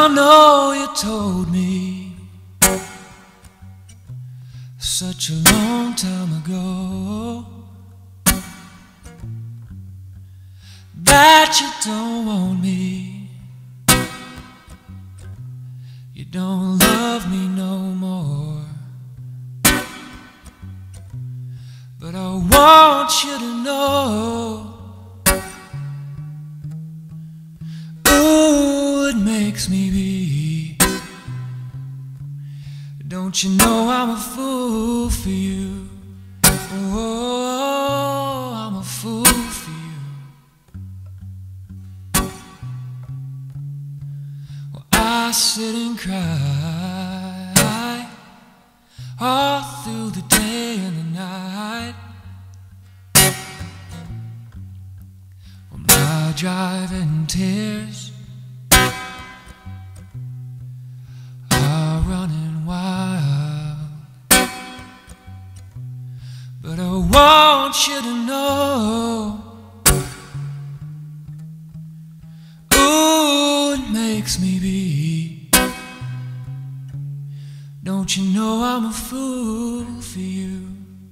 I know you told me such a long time ago that you don't want me, you don't love me no more. But I want you to know, ooh, it makes me be. Don't you know I'm a fool for you? Oh, I'm a fool for you. Well, I sit and cry all through the day and the night. Well, my driving tears are running wild. But I want you to know, ooh, it makes me be. Don't you know I'm a fool for you?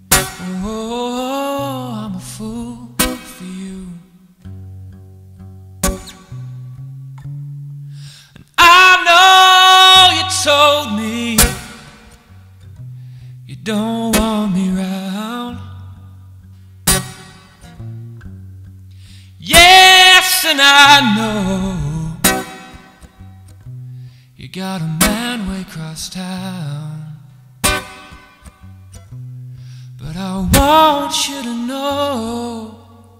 Oh, I'm a fool for you. And I know you told me you don't want me round. Yes, and I know you got a man way across town. But I want you to know,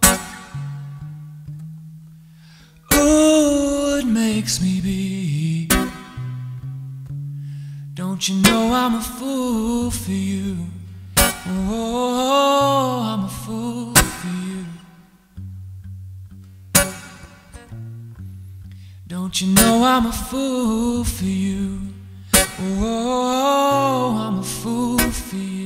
ooh, it makes me be. Don't you know I'm a fool for you? Oh, I'm a fool for you. Don't you know I'm a fool for you? Oh, I'm a fool for you.